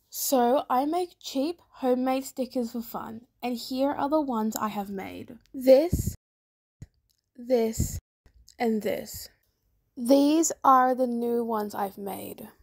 So I make cheap homemade stickers for fun, and here are the ones I have made. This, and this. These are the new ones I've made.